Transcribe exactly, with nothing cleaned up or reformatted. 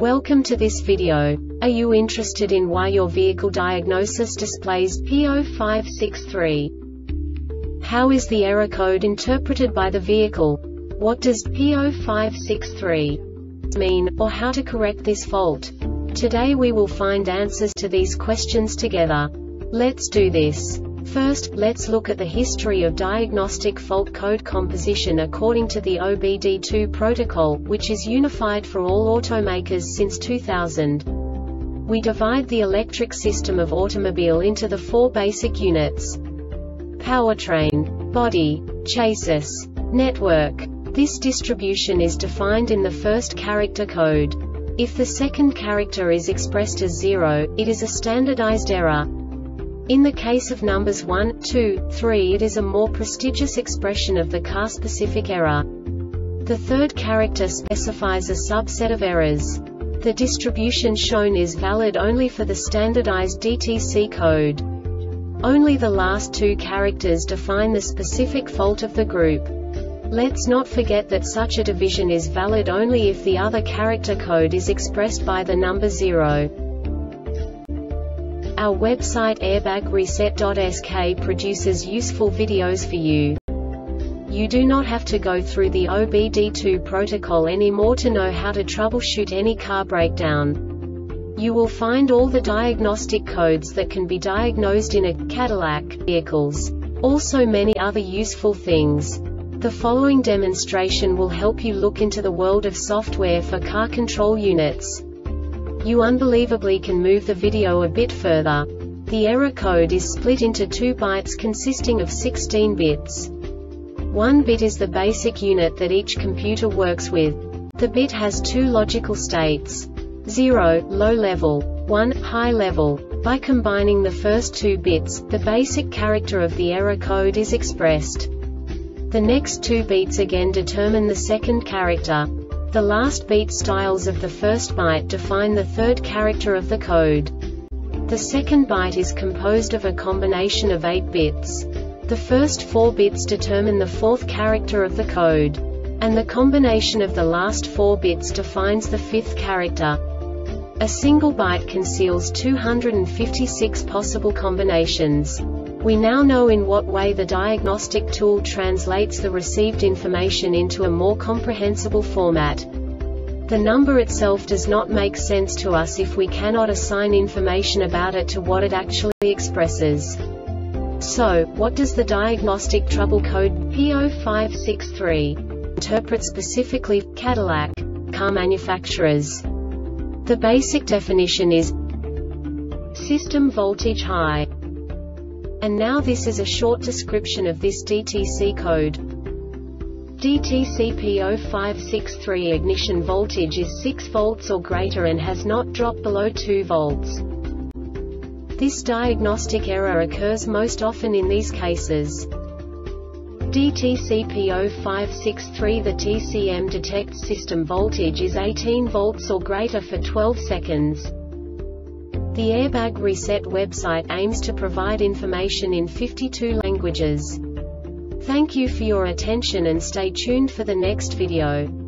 Welcome to this video. Are you interested in why your vehicle diagnosis displays P zero five six three? How is the error code interpreted by the vehicle? What does P zero five six three mean, or how to correct this fault? Today we will find answers to these questions together. Let's do this. First, let's look at the history of diagnostic fault code composition according to the O B D two protocol, which is unified for all automakers since two thousand. We divide the electric system of automobile into the four basic units: powertrain, body, chassis, network. This distribution is defined in the first character code. If the second character is expressed as zero, it is a standardized error. In the case of numbers one, two, three, it is a more prestigious expression of the car-specific error. The third character specifies a subset of errors. The distribution shown is valid only for the standardized D T C code. Only the last two characters define the specific fault of the group. Let's not forget that such a division is valid only if the other character code is expressed by the number zero. Our website airbag reset dot S K produces useful videos for you. You do not have to go through the O B D two protocol anymore to know how to troubleshoot any car breakdown. You will find all the diagnostic codes that can be diagnosed in a Cadillac vehicles. Also many other useful things. The following demonstration will help you look into the world of software for car control units. You unbelievably can move the video a bit further. The error code is split into two bytes consisting of sixteen bits. One bit is the basic unit that each computer works with. The bit has two logical states: zero, low level, one, high level. By combining the first two bits, the basic character of the error code is expressed. The next two beats again determine the second character. The last beat styles of the first byte define the third character of the code. The second byte is composed of a combination of eight bits. The first four bits determine the fourth character of the code. And the combination of the last four bits defines the fifth character. A single byte conceals two hundred fifty-six possible combinations. We now know in what way the diagnostic tool translates the received information into a more comprehensible format. The number itself does not make sense to us if we cannot assign information about it to what it actually expresses. So, what does the diagnostic trouble code P zero five six three interpret specifically for Cadillac car manufacturers? The basic definition is system voltage high. And now this is a short description of this D T C code. D T C P zero five six three ignition voltage is six volts or greater and has not dropped below two volts. This diagnostic error occurs most often in these cases. D T C P zero five six three The T C M detects system voltage is eighteen volts or greater for twelve seconds. The Airbag Reset website aims to provide information in fifty-two languages. Thank you for your attention and stay tuned for the next video.